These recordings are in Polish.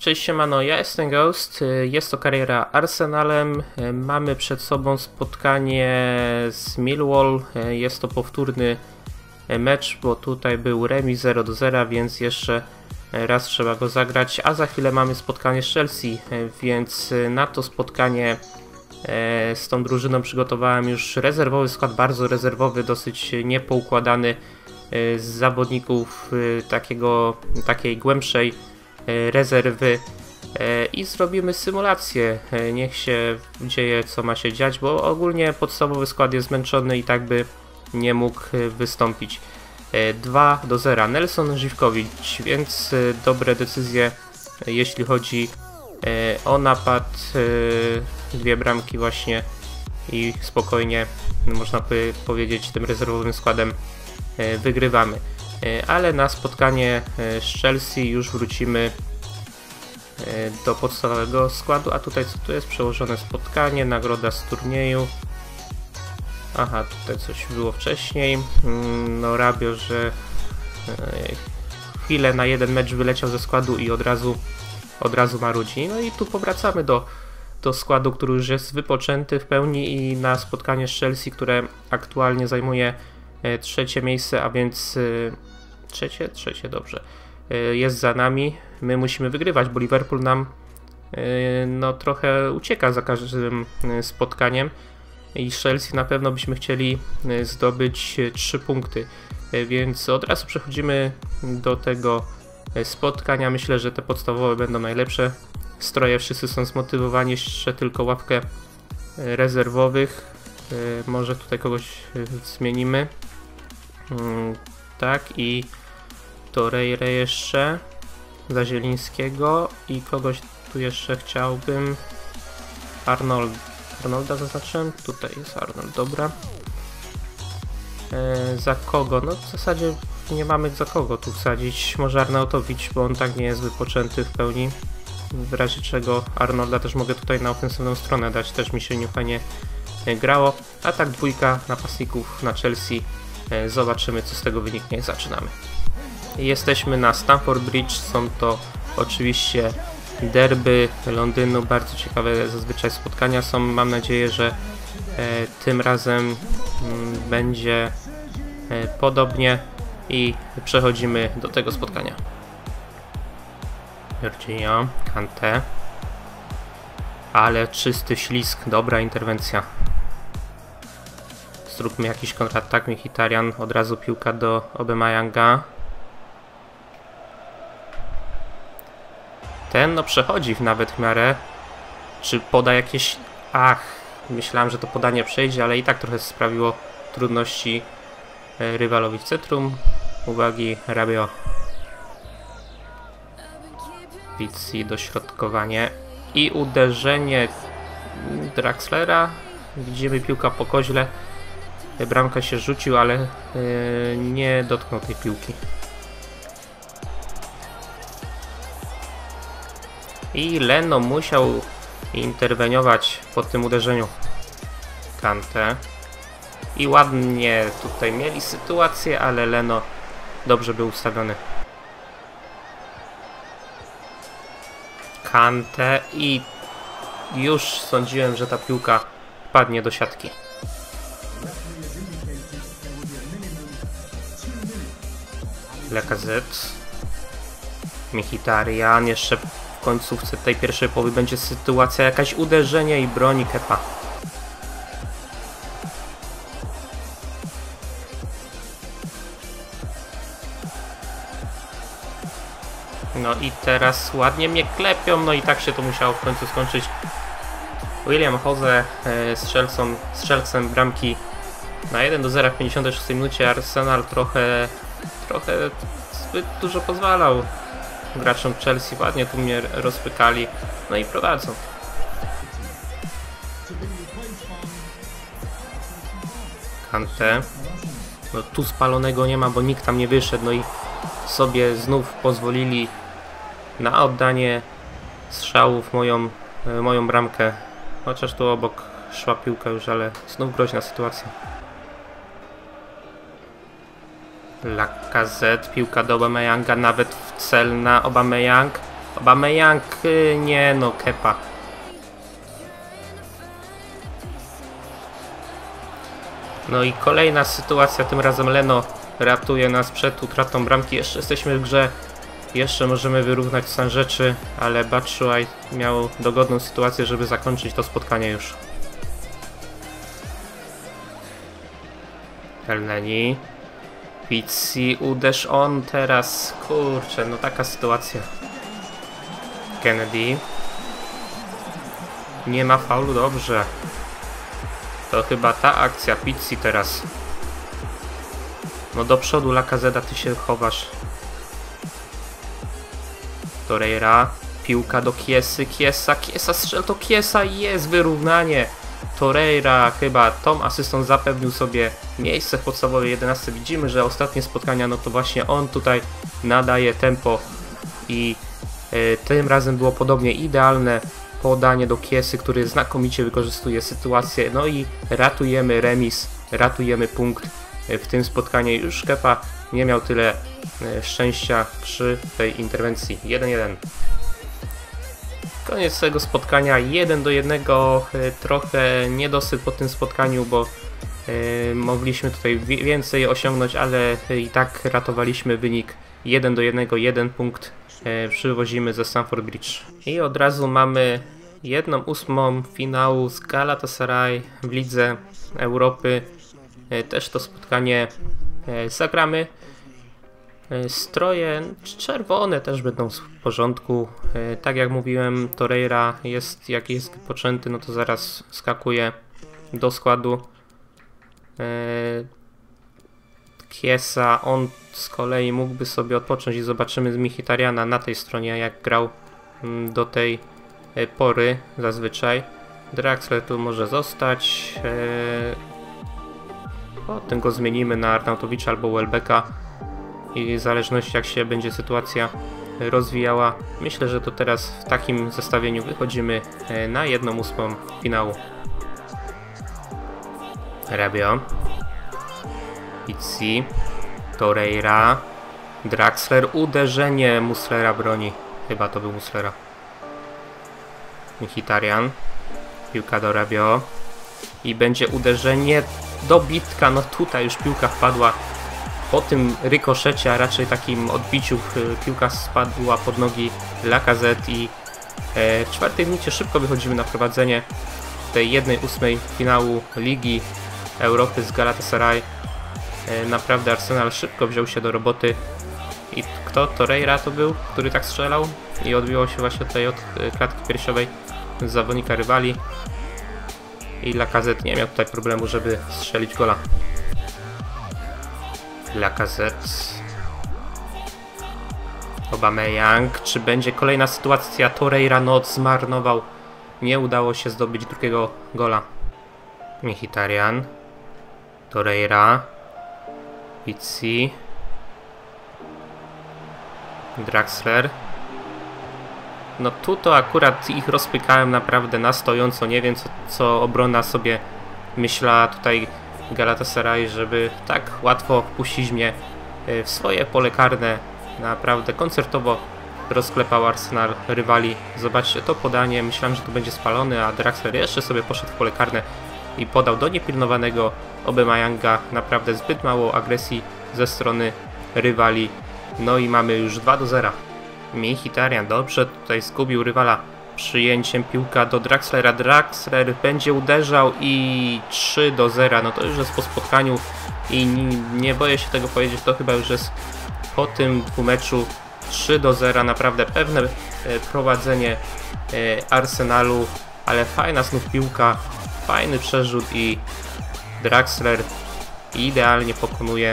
Cześć siemano, ja jestem Ghost, jest to kariera Arsenalem, mamy przed sobą spotkanie z Millwall, jest to powtórny mecz, bo tutaj był remis 0-0, więc jeszcze raz trzeba go zagrać, a za chwilę mamy spotkanie z Chelsea, więc na to spotkanie z tą drużyną przygotowałem już rezerwowy skład, bardzo rezerwowy, dosyć niepoukładany z zawodników takiej głębszej rezerwy i zrobimy symulację, niech się dzieje co ma się dziać, bo ogólnie podstawowy skład jest zmęczony i tak by nie mógł wystąpić. 2-0 Nelson Żywkowicz, więc dobre decyzje jeśli chodzi o napad, dwie bramki właśnie i spokojnie można by powiedzieć tym rezerwowym składem wygrywamy. Ale na spotkanie z Chelsea już wrócimy do podstawowego składu, a tutaj co tu jest? Przełożone spotkanie, nagroda z turnieju. Aha, tutaj coś było wcześniej. No Rabio, że chwilę na jeden mecz wyleciał ze składu i od razu marudzi. No i tu powracamy do składu, który już jest wypoczęty w pełni i na spotkanie z Chelsea, które aktualnie zajmuje trzecie miejsce, a więc trzecie, dobrze, jest za nami. My musimy wygrywać, bo Liverpool nam no trochę ucieka za każdym spotkaniem i Chelsea na pewno byśmy chcieli zdobyć 3 punkty, więc od razu przechodzimy do tego spotkania. Myślę, że te podstawowe będą najlepsze stroje, wszyscy są zmotywowani, jeszcze tylko ławkę rezerwowych, może tutaj kogoś zmienimy. Tak, i Torreira jeszcze za Zielińskiego i kogoś tu jeszcze chciałbym. Arnolda zaznaczyłem, tutaj jest Arnold, dobra. Za kogo? No w zasadzie nie mamy za kogo tu wsadzić, może Arnautowicz, bo on tak nie jest wypoczęty w pełni. W razie czego Arnolda też mogę tutaj na ofensywną stronę dać, też mi się niefajnie grało. A tak dwójka napastników na Chelsea. Zobaczymy co z tego wyniknie, zaczynamy. Jesteśmy na Stamford Bridge, są to oczywiście derby Londynu, bardzo ciekawe zazwyczaj spotkania są, mam nadzieję, że tym razem będzie podobnie i przechodzimy do tego spotkania. Jorginho, Kante, ale czysty ślizg, dobra interwencja. Zróbmy jakiś kontratak, Mkhitaryan, od razu piłka do Aubameyanga. Ten no przechodzi nawet w miarę. Czy poda jakieś... Ach, myślałem, że to podanie przejdzie, ale i tak trochę sprawiło trudności rywalowi w centrum. Uwagi, Rabio. Pizzi, dośrodkowanie i uderzenie Draxlera. Widzimy piłka po koźle. Bramka się rzucił, ale nie dotknął tej piłki. I Leno musiał interweniować po tym uderzeniu. Kante. I ładnie tutaj mieli sytuację, ale Leno dobrze był ustawiony. Kante i już sądziłem, że ta piłka wpadnie do siatki. Lacazette, Mkhitaryan, jeszcze w końcówce tej pierwszej połowy będzie sytuacja, jakaś uderzenie i broni Kepa. No i teraz ładnie mnie klepią, no i tak się to musiało w końcu skończyć. William Jose strzelcem bramki na 1-0 w 56 minucie. Arsenal trochę zbyt dużo pozwalał graczom Chelsea, ładnie tu mnie rozpykali, no i prowadzą. Kante, no tu spalonego nie ma, bo nikt tam nie wyszedł, no i sobie znów pozwolili na oddanie strzału w moją bramkę, chociaż tu obok szła piłka już, ale znów groźna sytuacja. Lacazette, piłka do Aubameyanga, nawet w cel na Aubameyang. Aubameyang, nie no, Kepa. No i kolejna sytuacja, tym razem Leno ratuje nas przed utratą bramki. Jeszcze jesteśmy w grze, jeszcze możemy wyrównać stan rzeczy, ale Batshuayi miał dogodną sytuację, żeby zakończyć to spotkanie już. Elneny. Pizzi, uderz on teraz. Kurczę, no taka sytuacja. Kennedy. Nie ma faulu, dobrze. To chyba ta akcja Pizzi teraz. No do przodu Lacazette, ty się chowasz. Torreira. Piłka do Chiesy. Chiesa strzel, to Chiesa, jest wyrównanie. Torreira chyba tą asystą zapewnił sobie miejsce w podstawowej 11. Widzimy, że ostatnie spotkania, no to właśnie on tutaj nadaje tempo i tym razem było podobnie idealne podanie do Chiesy, który znakomicie wykorzystuje sytuację. No i ratujemy remis, ratujemy punkt w tym spotkaniu. Już Kepa nie miał tyle szczęścia przy tej interwencji. 1-1. Koniec tego spotkania 1-1, trochę niedosyt po tym spotkaniu, bo mogliśmy tutaj więcej osiągnąć, ale i tak ratowaliśmy wynik 1-1, 1 punkt przywozimy ze Stamford Bridge. I od razu mamy 1/8 finału z Galatasaray w Lidze Europy. Też to spotkanie zagramy. Stroje czerwone też będą w porządku. Tak jak mówiłem, Torreira jest, jak jest wypoczęty, no to zaraz skakuje do składu. Chiesa, on z kolei mógłby sobie odpocząć i zobaczymy z Mkhitarjana na tej stronie, jak grał do tej pory zazwyczaj. Draxler tu może zostać. Potem go zmienimy na Arnautowicza albo Welbecka i w zależności jak się będzie sytuacja rozwijała. Myślę, że to teraz w takim zestawieniu wychodzimy na 1/8 finału. Rabiot, Pizzi, Torreira, Draxler, uderzenie Muslera broni. Chyba to był Muslera. Mkhitaryan, piłka do Rabiot i będzie uderzenie, dobitka. No tutaj już piłka wpadła po tym rykoszecie, a raczej takim odbiciu piłka spadła pod nogi Lacazette i w 4 minucie szybko wychodzimy na prowadzenie tej 1/8 finału Ligi Europy z Galatasaray. Naprawdę Arsenal szybko wziął się do roboty. I kto? Torreira to był, który tak strzelał i odbiło się właśnie tutaj od klatki piersiowej z zawodnika rywali. I Lacazette nie miał tutaj problemu, żeby strzelić gola. Lacazette. Aubameyang. Czy będzie kolejna sytuacja? Torreira noc zmarnował. Nie udało się zdobyć drugiego gola. Mkhitaryan. Torreira. Pizzi. Draxler. No tu to akurat ich rozpykałem naprawdę na stojąco. Nie wiem co obrona sobie myślała tutaj Galatasaray, żeby tak łatwo wpuścić mnie w swoje pole karne. Naprawdę koncertowo rozklepał Arsenal rywali. Zobaczcie to podanie. Myślałem, że to będzie spalony, a Draxler jeszcze sobie poszedł w pole karne i podał do niepilnowanego Aubameyanga. Naprawdę zbyt mało agresji ze strony rywali. No i mamy już 2-0. Mkhitaryan dobrze tutaj zgubił rywala przyjęciem, piłka do Draxlera. Draxler będzie uderzał i 3-0. No to już jest po spotkaniu i nie boję się tego powiedzieć, to chyba już jest po tym dwumeczu 3-0. Naprawdę pewne prowadzenie Arsenalu, ale fajna znów piłka, fajny przerzut i Draxler idealnie pokonuje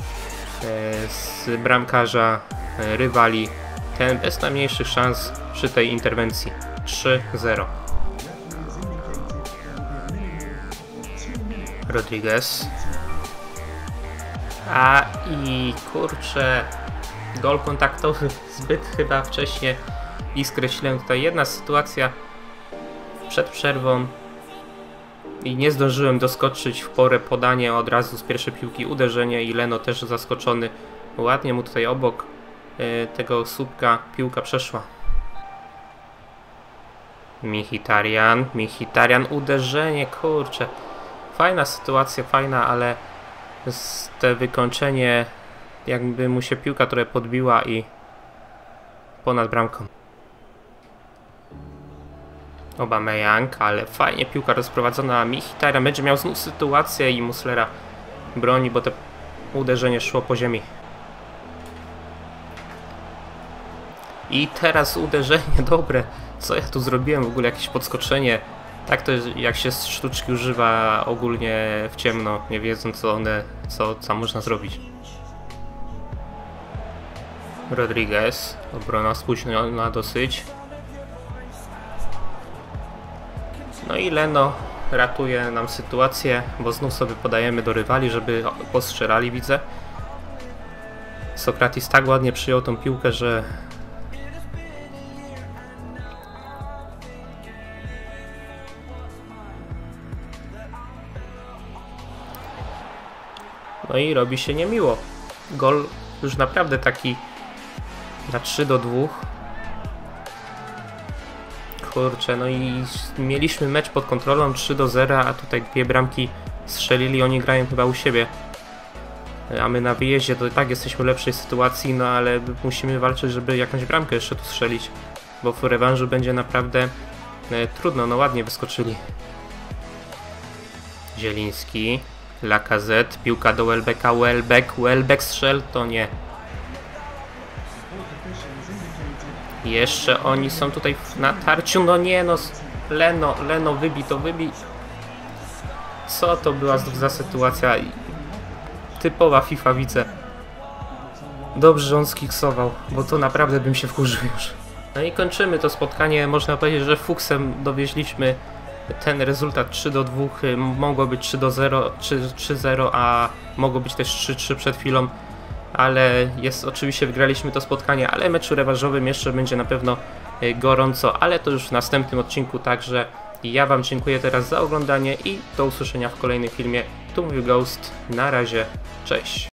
z bramkarza rywali ten bez najmniejszych szans przy tej interwencji. 3-0. Rodriguez. A i kurczę, gol kontaktowy zbyt chyba wcześnie i skreśliłem tutaj. Jedna sytuacja przed przerwą i nie zdążyłem doskoczyć w porę, podanie od razu z pierwszej piłki, uderzenie i Leno też zaskoczony. Ładnie mu tutaj obok tego słupka piłka przeszła. Mkhitaryan, uderzenie, kurczę. Fajna sytuacja, fajna, ale te wykończenie, jakby mu się piłka trochę podbiła i ponad bramką. Aubameyang, ale fajnie piłka rozprowadzona. Mkhitaryan będzie miał znów sytuację i Muslera broni, bo to uderzenie szło po ziemi. I teraz uderzenie dobre. Co ja tu zrobiłem? W ogóle jakieś podskoczenie. Tak to jest, jak się sztuczki używa ogólnie w ciemno, nie wiedząc co można zrobić. Rodriguez, obrona spóźniona dosyć. No i Leno ratuje nam sytuację, bo znów sobie podajemy do rywali, żeby postrzelali, widzę. Sokratis tak ładnie przyjął tą piłkę, że no i robi się niemiło. Gol już naprawdę taki na 3-2. Kurczę, no i mieliśmy mecz pod kontrolą 3-0, a tutaj 2 bramki strzelili, oni grają chyba u siebie. A my na wyjeździe to i tak jesteśmy w lepszej sytuacji, no ale musimy walczyć, żeby jakąś bramkę jeszcze tu strzelić. Bo w rewanżu będzie naprawdę trudno, no ładnie wyskoczyli. Zieliński, Lacazette, piłka do Welbecka, Welbeck strzel, to nie. Jeszcze oni są tutaj w natarciu, no nie no, Leno wybij. Co to była za sytuacja? Typowa FIFA, widzę. Dobrze, że on skiksował, bo to naprawdę bym się wkurzył już. No i kończymy to spotkanie, można powiedzieć, że fuksem dowieźliśmy ten rezultat 3-2, mogło być 3-0, a mogło być też 3-3 przed chwilą. Ale oczywiście wygraliśmy to spotkanie, ale meczu rewanżowym jeszcze będzie na pewno gorąco, ale to już w następnym odcinku, także ja wam dziękuję teraz za oglądanie i do usłyszenia w kolejnym filmie. Tu mówił Ghost, na razie, cześć.